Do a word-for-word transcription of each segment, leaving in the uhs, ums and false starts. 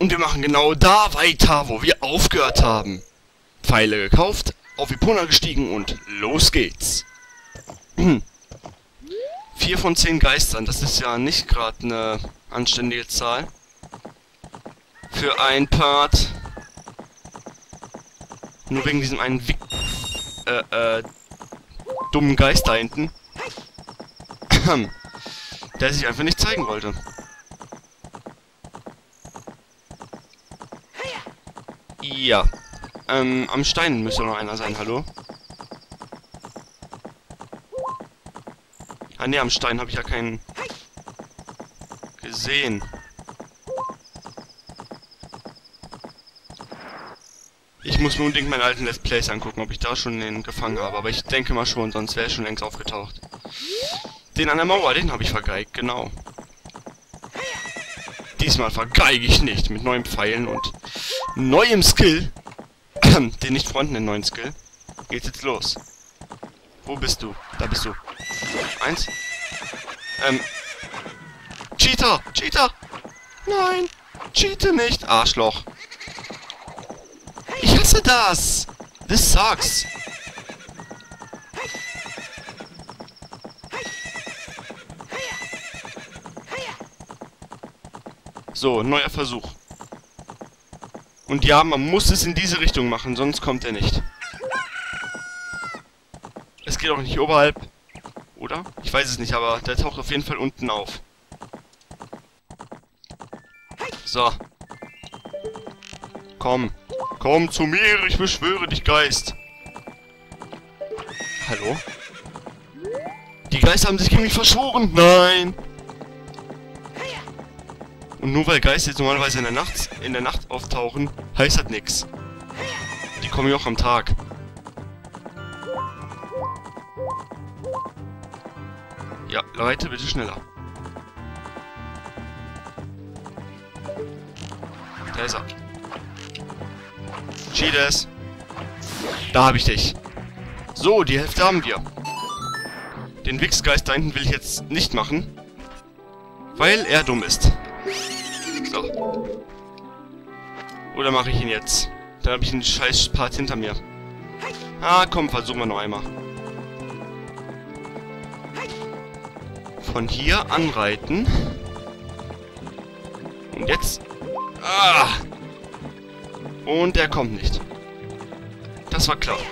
Und wir machen genau da weiter, wo wir aufgehört haben. Pfeile gekauft, auf Epona gestiegen und los geht's. Vier von zehn Geistern, das ist ja nicht gerade eine anständige Zahl. Für ein Part. Nur wegen diesem einen Wick äh, äh, dummen Geist da hinten. Der sich einfach nicht zeigen wollte. Ja. Ähm, am Stein müsste noch einer sein, hallo? Ah ne, am Stein habe ich ja keinen gesehen. Ich muss mir unbedingt meine alten Let's Plays angucken, ob ich da schon den gefangen habe. Aber ich denke mal schon, sonst wäre er schon längst aufgetaucht. Den an der Mauer, den habe ich vergeigt, genau. Diesmal vergeige ich nicht mit neuen Pfeilen und neuem Skill. Den nicht vorhandenen neuen Skill. Geht's jetzt los. Wo bist du? Da bist du. Eins. Ähm. Cheater! Cheater! Nein! Cheate nicht! Arschloch! Ich hasse das! This sucks! So, neuer Versuch. Und ja, man muss es in diese Richtung machen, sonst kommt er nicht. Es geht auch nicht oberhalb. Oder? Ich weiß es nicht, aber der taucht auf jeden Fall unten auf. So. Komm. Komm zu mir, ich beschwöre dich, Geist. Hallo? Die Geister haben sich gegen mich verschworen. Nein! Und nur weil Geister jetzt normalerweise in der Nacht, in der Nacht auftauchen, heißt das nix. Die kommen ja auch am Tag. Ja, Leute, bitte schneller. Da ist er. Cheaters. Da habe ich dich. So, die Hälfte haben wir. Den Wichsgeist da hinten will ich jetzt nicht machen. Weil er dumm ist. So. Oder mache ich ihn jetzt? Dann habe ich einen scheiß Part hinter mir. Ah, komm, versuchen wir noch einmal. Von hier anreiten. Und jetzt... Ah! Und er kommt nicht. Das war klar.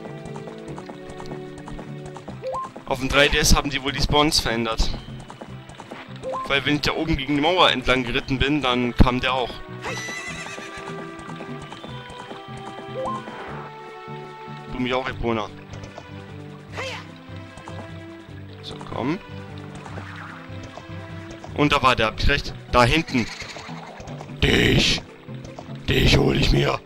Auf dem drei D S haben die wohl die Spawns verändert. Weil wenn ich da oben gegen die Mauer entlang geritten bin, dann kam der auch. Du mich auch, Epona. So, komm. Und da war der, hab ich recht. Da hinten. Dich. Dich hol ich mir.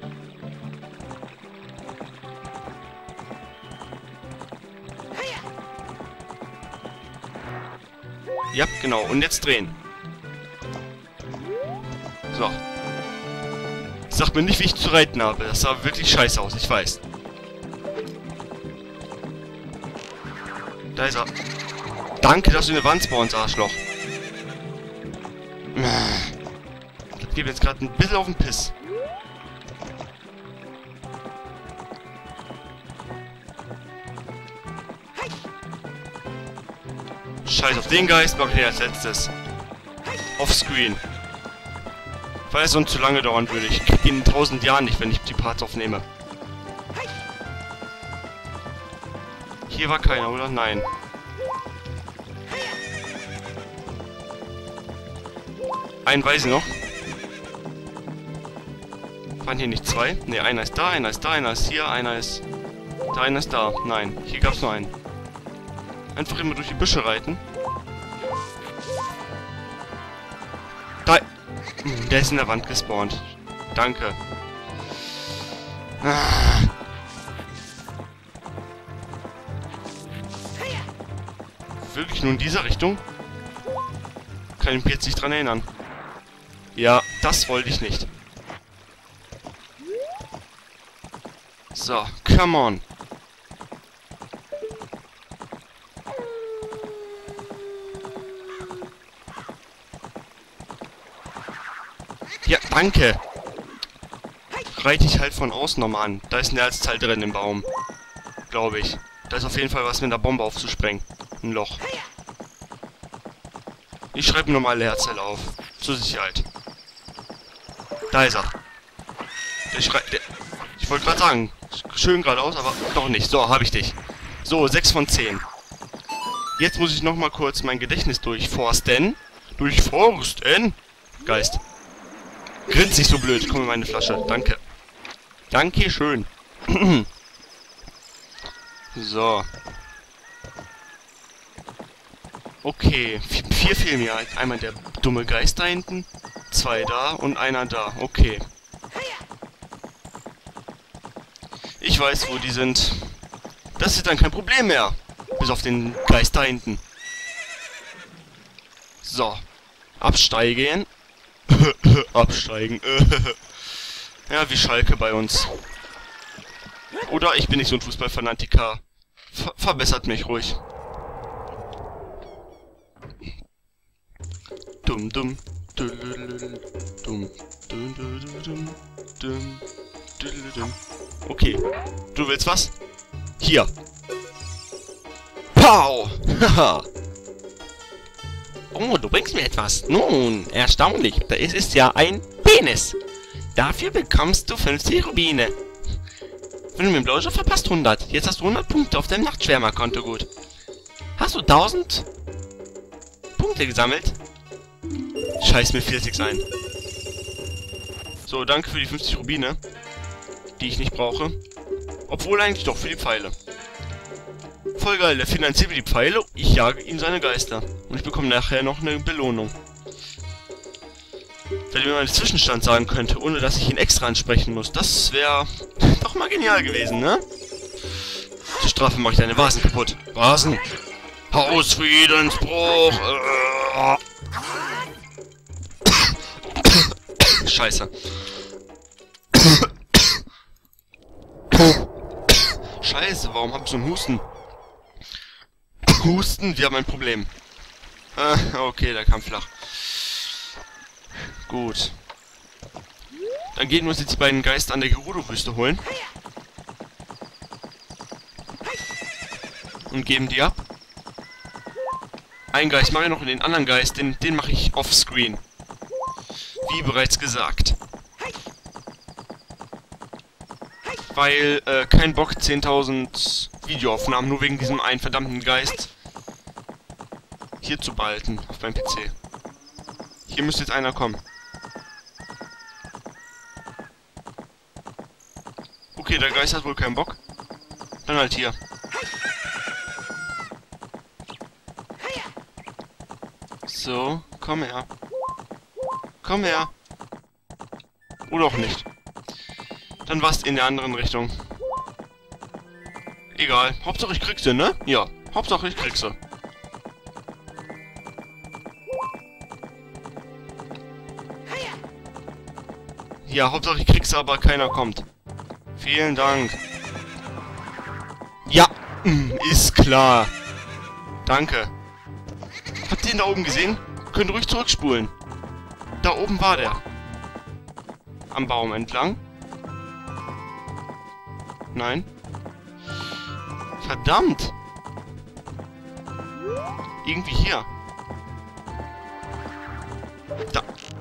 Ja, genau. Und jetzt drehen. So. Sag mir nicht, wie ich zu reiten habe. Das sah wirklich scheiße aus, ich weiß. Da ist er. Danke, dass du eine Wand spawnst, Arschloch. Das geht jetzt gerade ein bisschen auf den Piss. Scheiß auf den Geist, mach ich den als letztes. Offscreen. Weil es sonst zu lange dauern würde. Ich krieg ihn in tausend Jahren nicht, wenn ich die Parts aufnehme. Hier war keiner, oder? Nein. Einen weiß ich noch. Waren hier nicht zwei? Ne, einer ist da, einer ist da, einer ist hier, einer ist... Da, einer ist da. Nein, hier gab's nur einen. Einfach immer durch die Büsche reiten. Da... Der ist in der Wand gespawnt. Danke. Ah. Wirklich nur in dieser Richtung? Kann ich mich jetzt nicht dran erinnern. Ja, das wollte ich nicht. So, come on. Ja, danke. Reite ich halt von außen nochmal an. Da ist ein Herzteil drin im Baum. Glaube ich. Da ist auf jeden Fall was mit einer Bombe aufzusprengen. Ein Loch. Ich schreibe mir nochmal alle Herzteile auf. Zur Sicherheit. Da ist er. Der schreit... Der, ich wollte gerade sagen, schön geradeaus, aber doch nicht. So, habe ich dich. So, sechs von zehn. Jetzt muss ich nochmal kurz mein Gedächtnis durchforsten. Durchforsten? Geist. Grinst nicht so blöd. Komm in meine Flasche. Danke. Dankeschön. So. Okay. Vier fehlen mir. Einmal der dumme Geist da hinten. Zwei da und einer da. Okay. Ich weiß, wo die sind. Das ist dann kein Problem mehr. Bis auf den Geist da hinten. So. Absteigen. Absteigen. Ja, wie Schalke bei uns. Oder ich bin nicht so ein Fußballfanatiker. Ver verbessert mich ruhig. Dumm, dumm. Dumm. Dumm. Okay. Du willst was? Hier. Pow! Haha. Oh, du bringst mir etwas. Nun, erstaunlich. Es ist ja ein Penis. Dafür bekommst du fünfzig Rubine. Wenn du mir einen Blowjob verpasst, hundert. Jetzt hast du hundert Punkte auf deinem Nachtschwärmerkonto, gut. Hast du tausend Punkte gesammelt? Scheiß mir vierzig ein. So, danke für die fünfzig Rubine. Die ich nicht brauche. Obwohl eigentlich doch für die Pfeile. Voll geil, der finanziert mir die Pfeile, ich jage ihm seine Geister. Und ich bekomme nachher noch eine Belohnung. Wenn ich mir mal einen Zwischenstand sagen könnte, ohne dass ich ihn extra ansprechen muss, das wäre doch mal genial gewesen, ne? Zur Strafe mache ich deine Vasen kaputt. Vasen! Hausfriedensbruch! Äh. Scheiße. Scheiße, warum hab ich so einen Husten? Husten, wir haben ein Problem. Ah, okay, der kam flach. Gut. Dann gehen wir uns jetzt die beiden Geister an der Gerudo-Wüste holen. Und geben die ab. Einen Geist mache ich noch und den anderen Geist, den, den mache ich offscreen. Wie bereits gesagt. Weil, äh, kein Bock, zehntausend Videoaufnahmen nur wegen diesem einen verdammten Geist hier zu behalten auf meinem P C. Hier müsste jetzt einer kommen. Okay, der Geist hat wohl keinen Bock. Dann halt hier. So, komm her. Komm her. Oder auch nicht. Dann war's in der anderen Richtung. Egal. Hauptsache ich krieg sie, ne? Ja. Hauptsache ich krieg sie. Ja, Hauptsache ich krieg sie, aber keiner kommt. Vielen Dank. Ja, ist klar. Danke. Habt ihr ihn da oben gesehen? Könnt ruhig zurückspulen. Da oben war der. Am Baum entlang. Nein. Verdammt. Irgendwie hier. Da.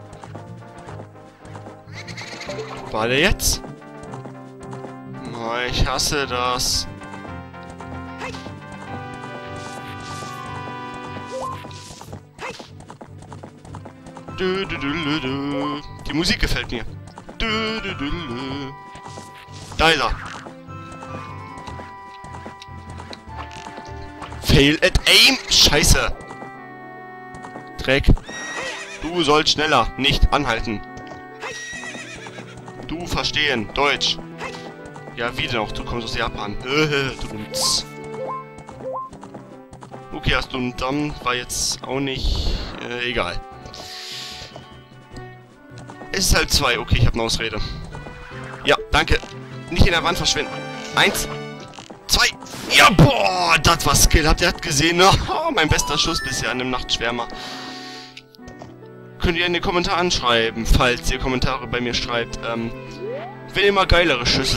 Wo war der jetzt? Oh, ich hasse das. Du, du, du, du, du. Die Musik gefällt mir. Du, du, du, du. Da ist er. Fail at aim. Scheiße. Dreck. Du sollst schneller. Nicht anhalten. Du verstehen. Deutsch. Ja, wie denn auch? Du kommst aus Japan. Okay, hast du einen Damm. War jetzt auch nicht... Äh, egal. Es ist halt zwei. Okay, ich habe eine Ausrede. Ja, danke. Nicht in der Wand verschwinden. Eins. Zwei. Ja, boah, das war Skill. Habt ihr das gesehen? Oh, mein bester Schuss bisher an dem Nachtschwärmer. könnt ihr in den Kommentaren schreiben, falls ihr Kommentare bei mir schreibt. Ähm, wenn ihr mal geilere Schüsse...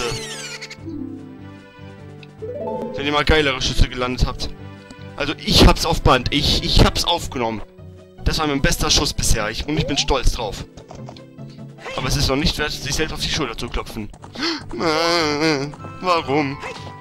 Wenn ihr mal geilere Schüsse gelandet habt. Also ich hab's auf Band. Ich, ich hab's aufgenommen. Das war mein bester Schuss bisher. Ich, und ich bin stolz drauf. Aber es ist noch nicht wert, sich selbst auf die Schulter zu klopfen. Warum?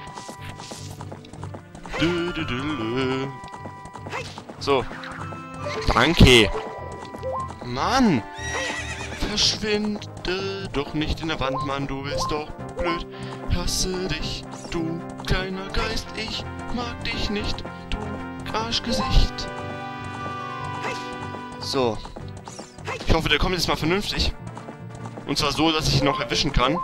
So. Danke. Mann. Verschwinde doch nicht in der Wand, Mann. Du bist doch blöd. Ich hasse dich, du kleiner Geist. Ich mag dich nicht, du Arschgesicht. So. Ich hoffe, der kommt jetzt mal vernünftig. Und zwar so, dass ich ihn noch erwischen kann.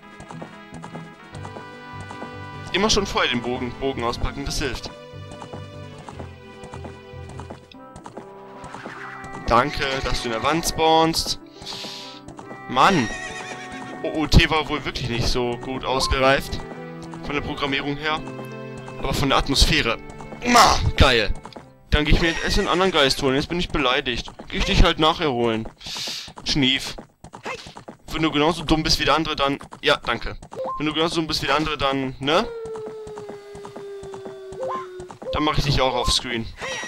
Immer schon vorher den Bogen, Bogen auspacken, das hilft. Danke, dass du in der Wand spawnst. Mann! O O T war wohl wirklich nicht so gut ausgereift. Von der Programmierung her. Aber von der Atmosphäre. Ma, geil! Dann gehe ich mir jetzt einen anderen Geist holen. Jetzt bin ich beleidigt. Gehe ich dich halt nachher holen. Schnief. Wenn du genauso dumm bist wie der andere, dann... Ja, danke. Wenn du genauso dumm bist wie der andere, dann... Ne? Dann mache ich dich auch auf Screen.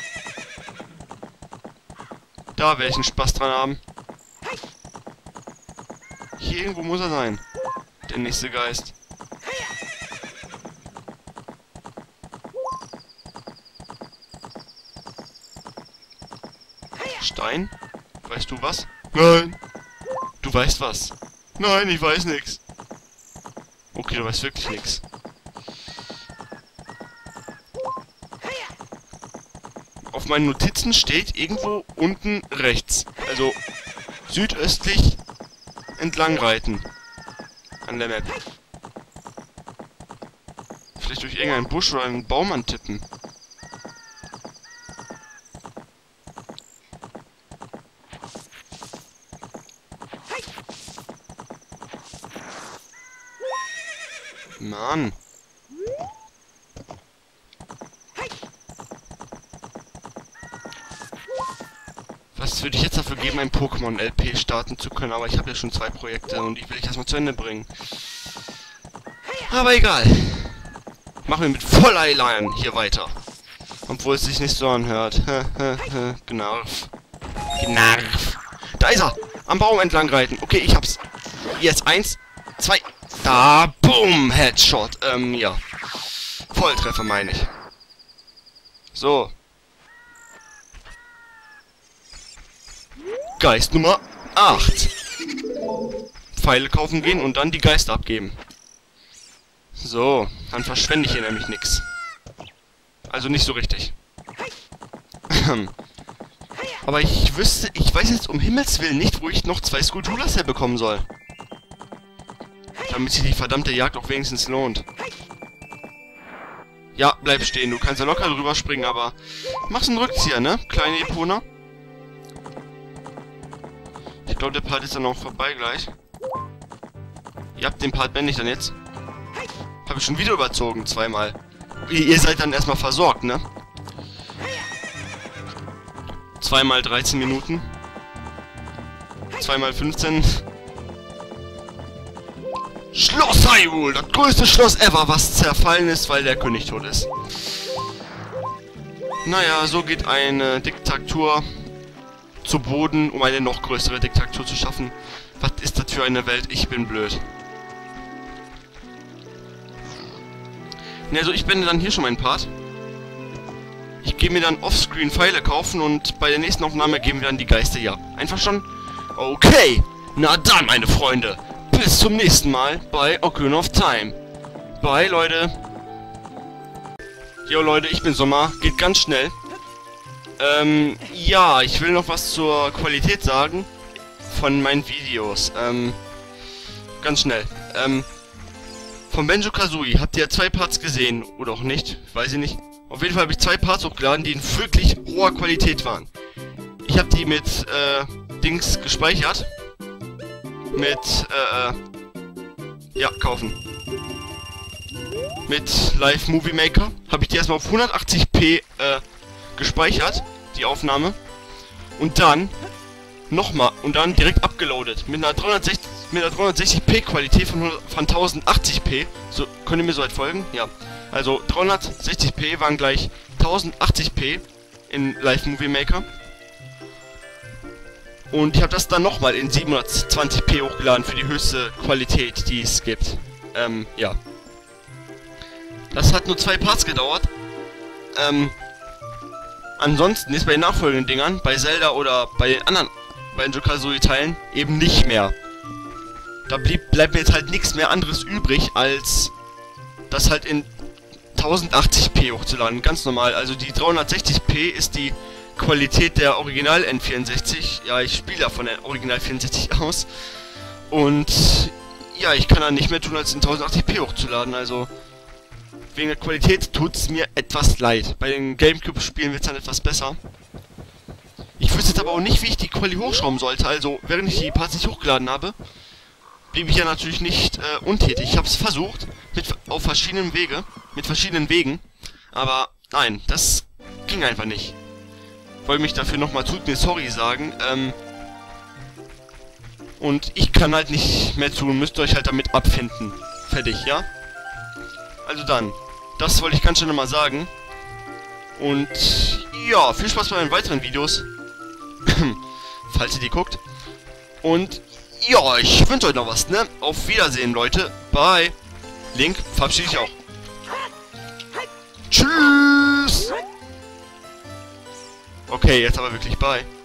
Da werde ich einen Spaß dran haben. Hier irgendwo muss er sein. Der nächste Geist. Stein? Weißt du was? Nein! Du weißt was? Nein, ich weiß nix. Okay, du weißt wirklich nix. Auf meinen Notizen steht irgendwo unten rechts. Also südöstlich entlang reiten. An der Map. Vielleicht durch irgendeinen Busch oder einen Baum antippen. Mann. Was würde ich jetzt dafür geben, ein Pokémon-L P starten zu können? Aber ich habe ja schon zwei Projekte und die will ich erstmal zu Ende bringen. Aber egal. Machen wir mit voller Elan hier weiter. Obwohl es sich nicht so anhört. Gnarf. Gnarf. Da ist er. Am Baum entlang reiten. Okay, ich hab's. Jetzt eins, zwei... Da, boom, Headshot. Ähm, ja. Volltreffer, meine ich. So. Geist Nummer acht. Pfeile kaufen gehen und dann die Geister abgeben. So, dann verschwende ich hier nämlich nichts. Also nicht so richtig. Aber ich wüsste, ich weiß jetzt um Himmels Willen nicht, wo ich noch zwei Skulltulas herbekommen soll. Damit sich die verdammte Jagd auch wenigstens lohnt. Ja, bleib stehen. Du kannst ja locker drüber springen, aber... Mach's einen Rückzieher, ne? Kleine Epona. Ich glaube, der Part ist dann auch vorbei gleich. Ihr habt den Part bändig dann jetzt. Habe ich schon wieder überzogen, zweimal. Ihr, ihr seid dann erstmal versorgt, ne? Zweimal dreizehn Minuten. Zweimal fünfzehn... Schloss Hyrule, das größte Schloss ever, was zerfallen ist, weil der König tot ist. Naja, so geht eine Diktatur zu Boden, um eine noch größere Diktatur zu schaffen. Was ist das für eine Welt? Ich bin blöd. Ne, also ich beende dann hier schon meinen Part. Ich gehe mir dann offscreen Pfeile kaufen und bei der nächsten Aufnahme geben wir dann die Geister ja. Einfach schon? Okay, na dann, meine Freunde. Bis zum nächsten Mal bei Ocarina of Time. Bye, Leute. Jo, Leute, ich bin Sommer. Geht ganz schnell. Ähm, ja, ich will noch was zur Qualität sagen von meinen Videos. Ähm, ganz schnell. Ähm, von Banjo-Kazooie habt ihr zwei Parts gesehen. Oder auch nicht. Weiß ich nicht. Auf jeden Fall habe ich zwei Parts hochgeladen, die in wirklich hoher Qualität waren. Ich habe die mit, äh, Dings gespeichert. Mit, äh, ja, kaufen. Mit Live Movie Maker habe ich die erstmal auf hundertachtzig p, äh, gespeichert, die Aufnahme. Und dann nochmal und dann direkt abgeloadet. Mit einer dreihundertsechzig, mit einer dreihundertsechzig p Qualität von, von tausendachtzig p. So, könnt ihr mir so weit folgen? Ja. Also dreihundertsechzig p waren gleich tausendachtzig p in Live Movie Maker. Und ich habe das dann nochmal in siebenhundertzwanzig p hochgeladen für die höchste Qualität, die es gibt. Ähm, ja. Das hat nur zwei Parts gedauert. Ähm, ansonsten ist bei den nachfolgenden Dingern, bei Zelda oder bei den anderen Banjo-Kazooie-Teilen, eben nicht mehr. Da blieb, bleibt mir jetzt halt nichts mehr anderes übrig, als das halt in tausendachtzig p hochzuladen. Ganz normal. Also die dreihundertsechzig p ist die Qualität der Original N vierundsechzig. Ja, ich spiele ja von der Original vierundsechzig aus. Und ja, ich kann dann nicht mehr tun, als in tausendachtzig p hochzuladen. Also wegen der Qualität tut's mir etwas leid. Bei den Gamecube-Spielen wird's dann etwas besser. Ich wüsste jetzt aber auch nicht, wie ich die Quali hochschrauben sollte. Also, während ich die Parts nicht hochgeladen habe, blieb ich ja natürlich nicht äh, untätig. Ich habe es versucht, mit, auf verschiedenen Wege, mit verschiedenen Wegen. Aber nein, das ging einfach nicht. Wollte mich dafür nochmal tut mir sorry sagen. Ähm, und ich kann halt nicht mehr tun. Müsst ihr euch halt damit abfinden. Fertig, ja? Also dann, das wollte ich ganz schnell nochmal sagen. Und ja, viel Spaß bei den weiteren Videos. Falls ihr die guckt. Und ja, ich wünsche euch noch was, ne? Auf Wiedersehen, Leute. Bye. Link verabschiede ich auch. Tschüss. Okay, jetzt aber wirklich bye.